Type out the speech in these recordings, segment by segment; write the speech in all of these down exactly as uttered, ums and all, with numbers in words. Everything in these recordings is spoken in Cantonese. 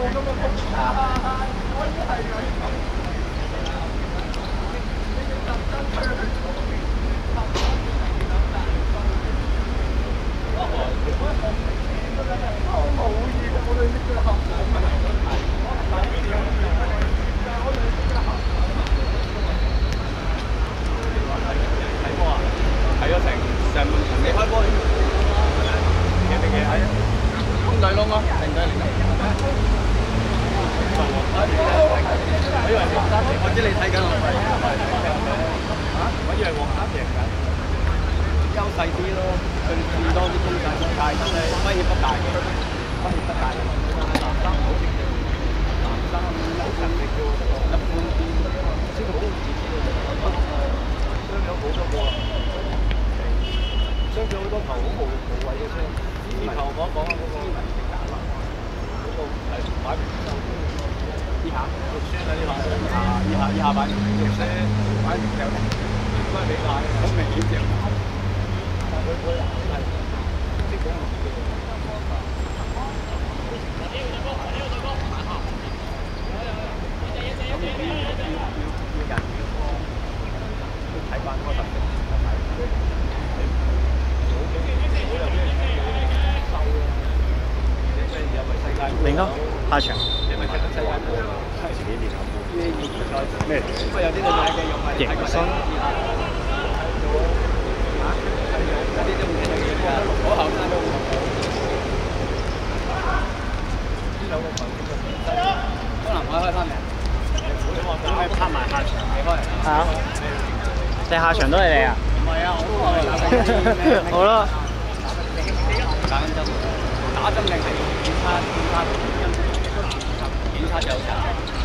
睇咗成成未開波，幾定幾睇？空對窿咯，零對零。我以為黃衫贏，我知你睇緊我係。嚇！我以為黃衫贏緊，優勢啲咯，佢哋多啲攻勢，但係真係威脅不大嘅，威脅不大嘅。男生好積極，男生好勤力嘅喎，一般啲，先好自己嘅。雙有好多個。相對好多球好無無謂嘅啫，呢球我講下嗰個嗰個係擺明就呢下肉酸啊！呢下呢下呢下擺明肉酸，擺明就應該比較好明顯嘅。但佢佢係即係講落嘅。咁要要要要人要多，要睇翻嗰個特色同埋。另一個下場。咩？迎新。好後生都可能我開翻嚟。拍埋下場。係啊。你下場都係你啊？唔係啊，我都係。好啦。打緊針，打針定係檢測？檢測檢測有查。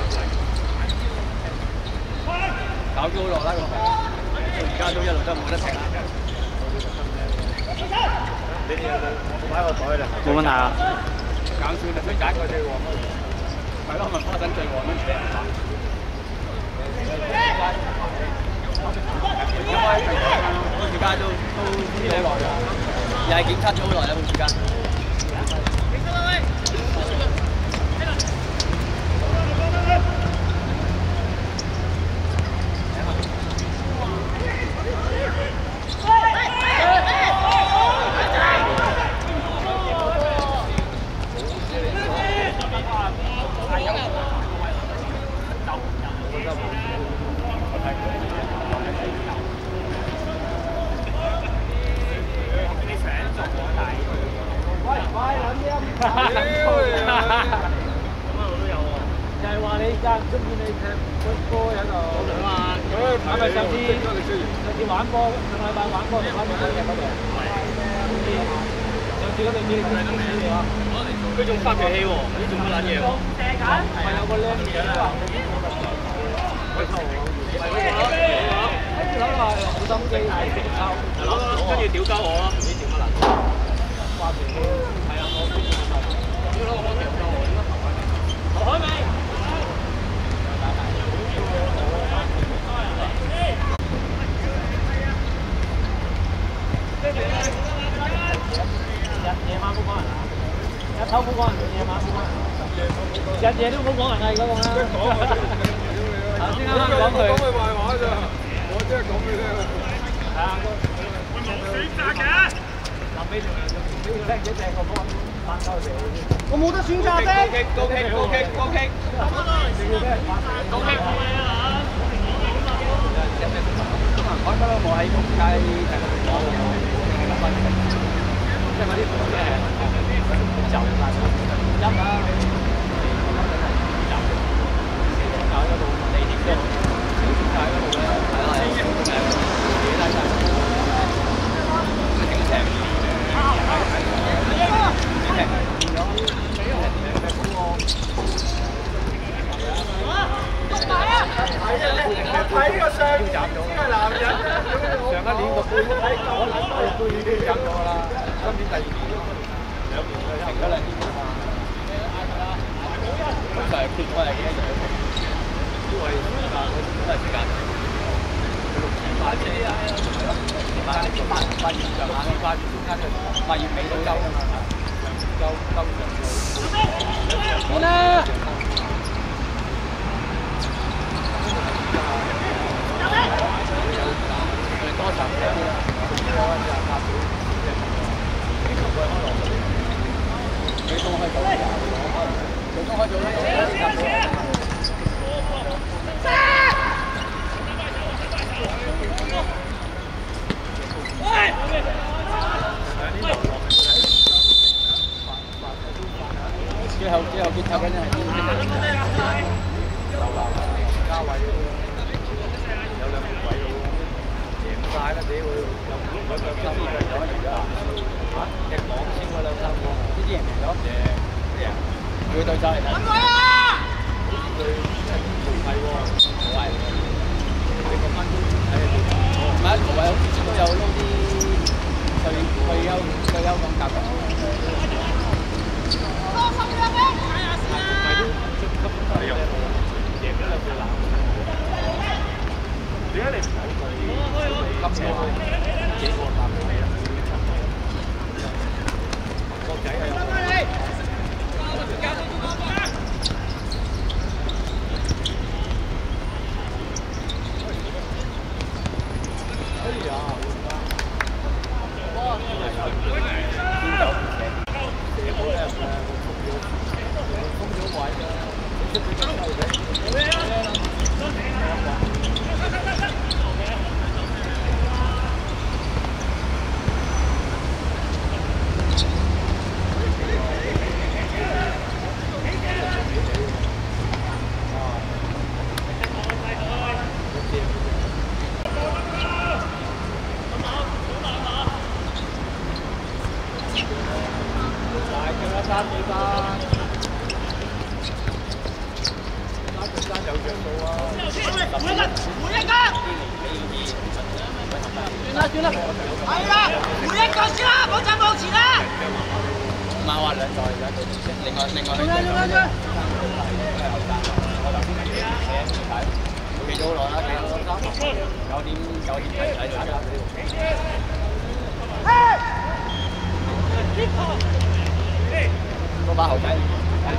搞咗好耐啦，到而家都一路都冇得停啦。你哋有冇擺個袋咧？冇問題啊。減少就最揀個最旺咯。係咯，咪花生最旺咯，俾人打。到而家都都好耐啦。又係檢測咗好耐啦，冇時間。佢仲發脾氣喎！呢做乜撚嘢喎？係有個靚嘢啊！佢頭係嗰個，好心機係直抽，跟住屌鳩我咯！唔知屌乜撚？發脾氣係啊！我邊個發？屌佬我屌鳩我，點解頭海未？頭海未？夜晚冇講人啊！日頭冇講人，夜晚冇講人。日夜都冇講人啊！而家講啦。頭先啱啱講佢。講佢壞話咋？我真係講俾你聽啦。係啊，我冇選擇嘅。臨尾仲有要聽幾隻個波翻鳩佢。我冇得選擇啫。高傾高傾高傾高傾。高傾冇嘢啦嚇。中環海不嬲冇喺公街誒講嘅。即係嗰啲誒就係音啦，就搞嗰度地鐵嘅小界嗰度咧，係啦，誒幾大曬，挺平，挺平，變咗誒誒嗰個。睇個相，呢個男人，上一年個杯，我諗個杯已經飲咗啦。今年第二年，兩年停咗兩年啊嘛。咁就係結果係幾多日？因為時間都係時間。八月啊，係咯，八八八月上下，八月中間就八月尾到週啊嘛，週週上。 見啦！多層嘅，你公開做，你公開做咧。最後最後結構緊係邊啲？就話加位有兩個位咯，贏晒啦！屌，有兩個三個咗而家嚇，隻網先嗰兩三個，呢啲贏咗贏啲人，佢對手嚟睇。揾佢啊！佢唔係喎，冇係你個分誒唔係無謂，都有撈啲退退休退休咁夾嘅。係啊，贏咗兩隻籃。點解你唔睇佢？急嘅，幾個籃俾你啦。國仔係有。哎呀！哇！邊走唔贏？射波咧誒，封咗封咗位㗎。出佢就收嘅。三幾班，三幾班有着數啊！每一個，每一個。轉啦轉啦，係啦，每一個先啦，冇陣冇前啦。馬話兩代而家都另外另外。轉啦轉啦轉。我頭先睇寫睇，企咗好耐啦，企咗三九點九點睇睇睇睇。嗰把後仔，後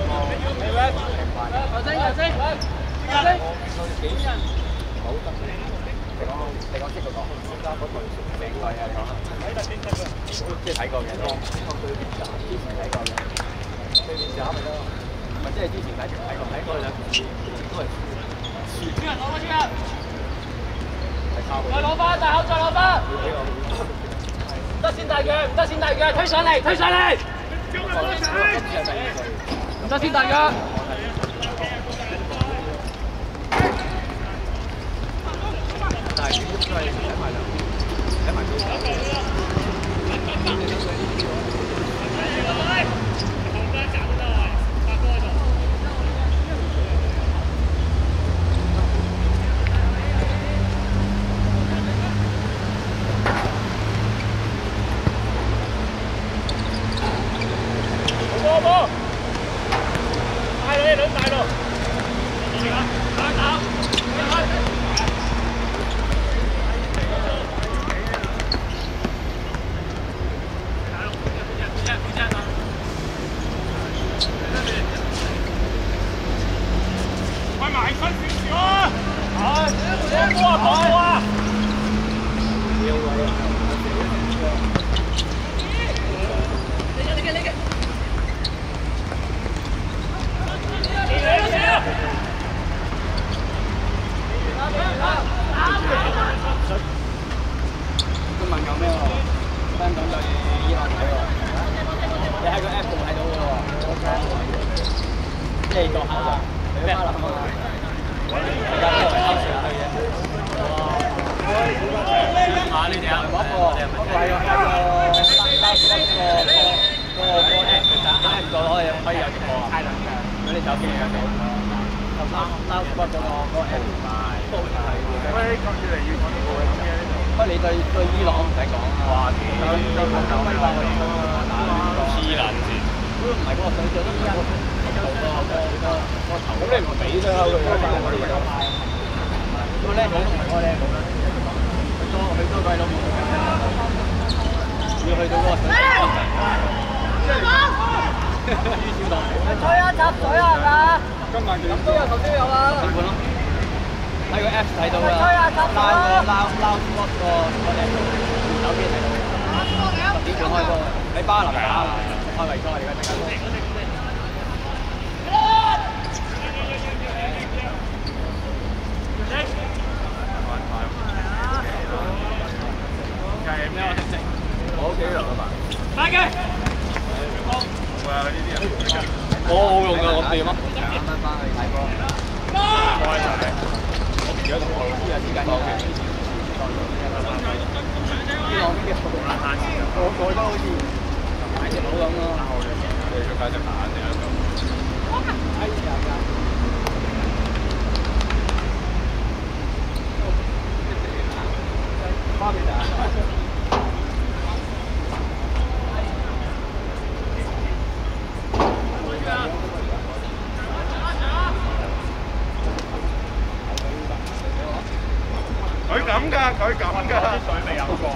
生後生，後生，幾人？好得你講你講識嗰個，中間嗰隊成隊啊講啦，即係睇過嘅，當當對面站之前睇過嘅，對面站咪得咯，唔係即係之前睇睇過睇過兩次，都係輸。輸人攞翻先啊！再攞翻，大口再攞翻。唔得先大腳，唔得先大腳，推上嚟，推上嚟。唔得先大腳。但係點都係睇埋兩邊，睇埋對手。 吹啊！插水啊，係嘛？今晚咁都有，頭先有啊。點判咯？喺個 Apps 睇到㗎。吹啊！插水啊！撈撈撈個個隻手機睇到。十點半開波，喺巴林打開圍賽而家陣間。計咩啊？我屋企度啊嘛。快嘅。會啊！呢啲人。我好用㗎，咁掂啊！啱啱翻去睇波。開曬。我而家同我啲人之間講嘅。呢兩邊嘅個個都好似買隻佬咁咯。你要買隻板定係咁？哎呀！花邊啊！佢咁㗎，佢咁㗎。啲水未有過。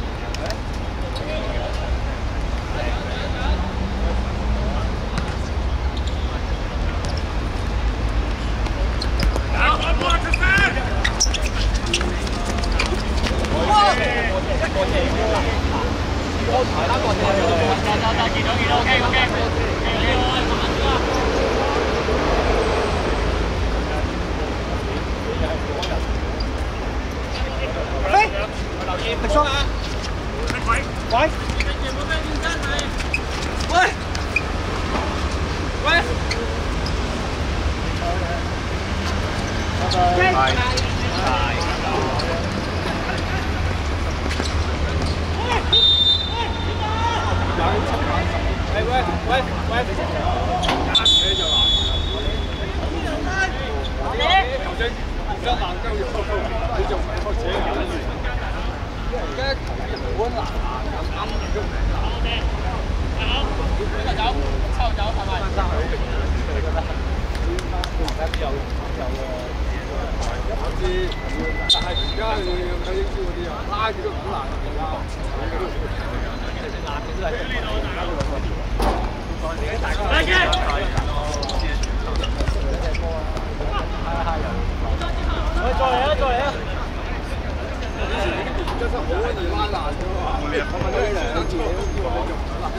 食鬆啊！喂喂！喂喂！拜拜。喂喂喂喂！打車就難。頭先而家難交要，你仲唔係學車㗎？而家球員好難咁啱都唔難。好，邊個走？抽走係咪？翻去，你覺得？而家有有喎，我知。但係而家你有英超嗰啲啊，拉住都好難而家。難嘅都係。再見。喂，再嚟啊！再嚟啊！真係好易拉爛㗎嘛！我問咗你兩次，你都叫我用啦。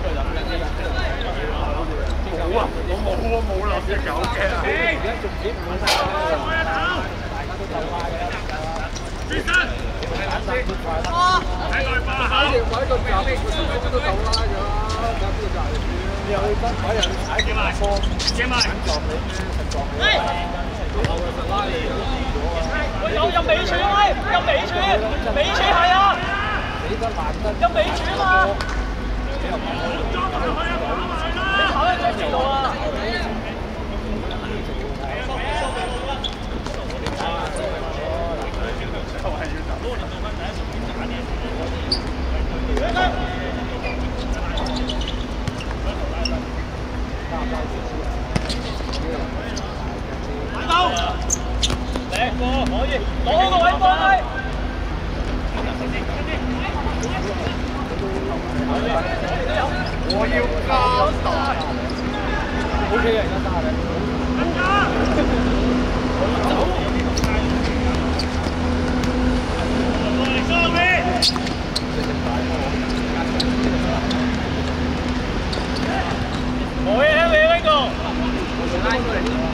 冇啊！我冇啊！冇啦！隻狗嘅。而家仲接唔滿曬啦！大家都鬥快嘅啦。轉身。哇！睇來吧！喺條位個站，個身都鬥拉㗎啦！睇邊個站嚟先？又去分位，又去踩幾埋波，幾埋撞你咩？撞你。後嘅實拉你喂，有有尾柱啊！喂，有尾柱，尾柱係啊！死得難得，有尾柱啊嘛！你跑喺張度啊！到，嚟過可以，攞好個位過去。我要交代。O K 嘅，而家三十零。走。可以聽你呢個。拉過嚟。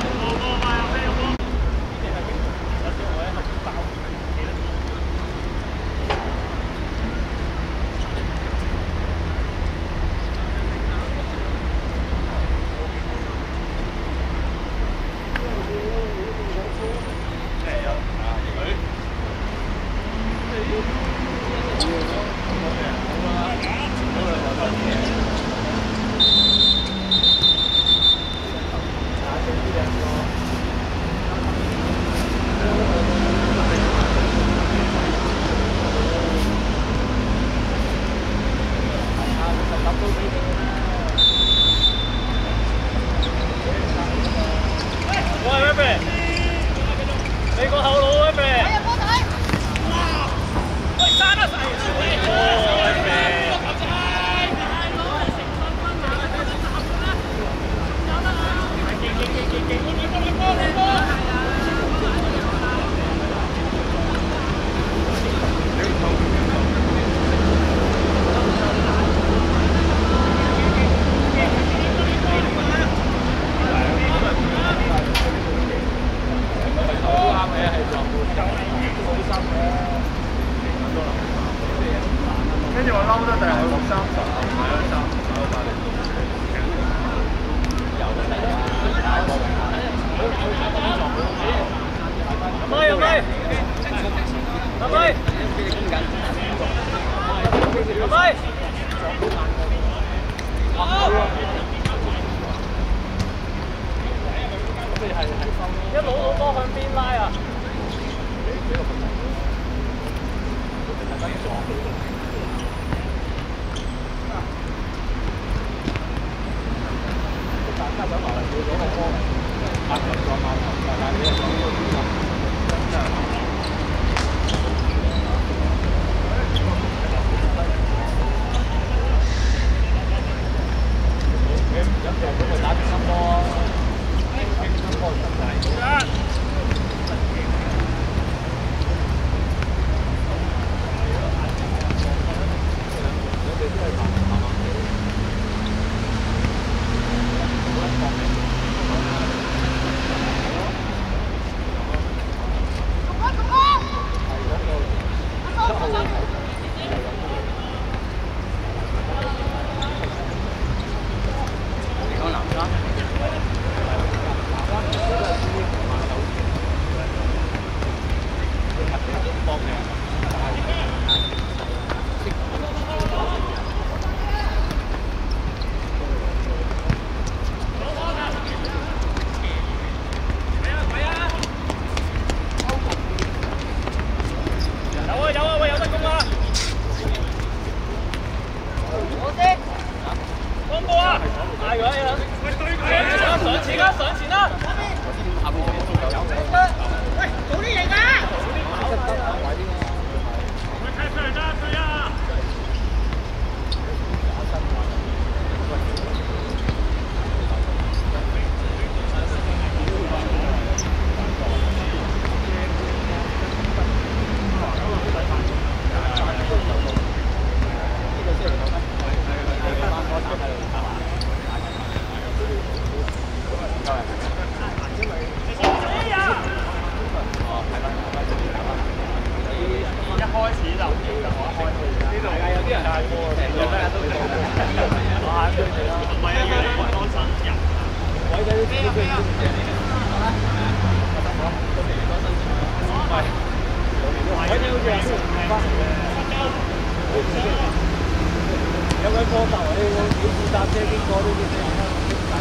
你個後路啊，咩？睇入波睇。哇！喂，生得細。哦，咩？ 係係收一攞到波向邊拉啊！大家想埋嚟要攞個波，壓住個馬頭，但係你又講呢個點啊？真係。飲就嗰個打啲心波，傾心波就係。有位波頭，你幾次搭車經過都見你睇㗎，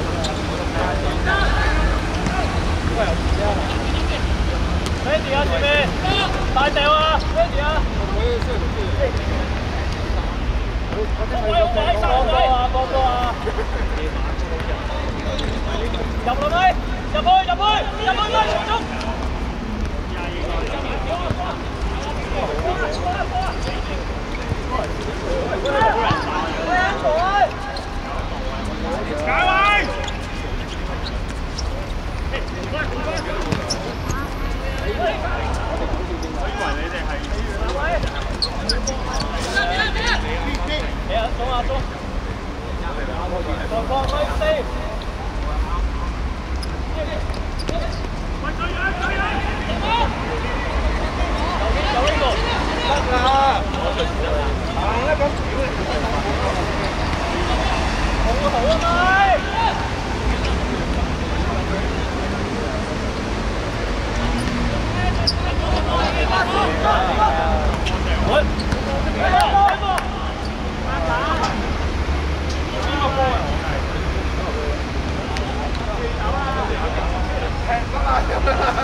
應該有時啫。Ready 啊，前面大掉啊 ，Ready 啊！幫波啊，幫波啊！入落去，入去，入去，入去，拉長中。解位！我以為你哋係。你啊，中啊中！放放威四。喂，追人追人！有呢個。得啦！我隨時得啦。行啦咁。好啊好啊咪！喂！邊個波啊？踢得啦！